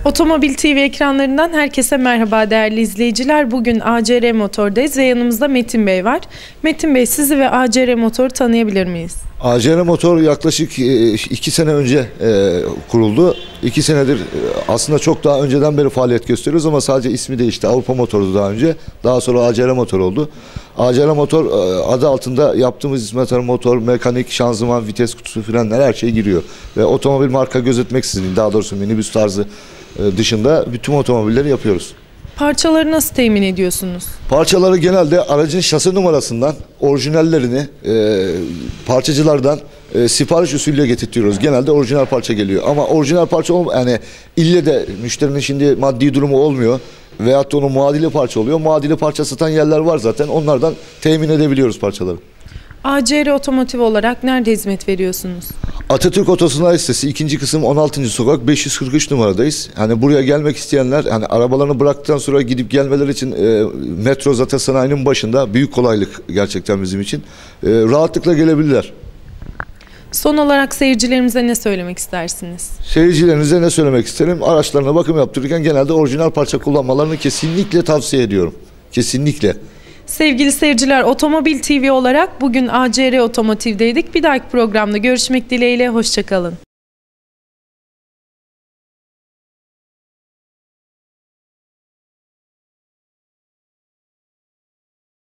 Otomobil TV ekranlarından herkese merhaba değerli izleyiciler. Bugün ACR Motor'dayız ve yanımızda Metin Bey var. Metin Bey, sizi ve ACR Motor'u tanıyabilir miyiz? ACR Motor yaklaşık 2 sene önce kuruldu. 2 senedir aslında çok daha önceden beri faaliyet gösteriyoruz ama sadece ismi değişti. Avrupa Motor'du daha önce. Daha sonra ACR Motor oldu. ACR Motor adı altında yaptığımız hizmetler motor, mekanik, şanzıman, vites kutusu, frenler her şey giriyor. Ve otomobil marka gözetmeksizin, daha doğrusu minibüs tarzı dışında bütün otomobilleri yapıyoruz. Parçaları nasıl temin ediyorsunuz? Parçaları genelde aracın şasi numarasından orijinallerini parçacılardan sipariş usulüyle getirtiyoruz. Genelde orijinal parça geliyor. Ama orijinal parça yani ille de müşterinin şimdi maddi durumu olmuyor. Veyahut da onun muadili parça oluyor. Muadili parça satan yerler var zaten. Onlardan temin edebiliyoruz parçaları. ACR Otomotiv olarak nerede hizmet veriyorsunuz? Atatürk Otosanayi Sitesi 2. kısım 16. sokak 543 numaradayız. Hani buraya gelmek isteyenler hani arabalarını bıraktıktan sonra gidip gelmeleri için metro zaten sanayinin başında, büyük kolaylık gerçekten bizim için. Rahatlıkla gelebilirler. Son olarak seyircilerimize ne söylemek istersiniz? Seyircilerinize ne söylemek isterim? Araçlarına bakım yaptırırken genelde orijinal parça kullanmalarını kesinlikle tavsiye ediyorum. Kesinlikle. Sevgili seyirciler, Otomobil TV olarak bugün ACR Otomotiv'deydik. Bir dahaki programda görüşmek dileğiyle, hoşça kalın.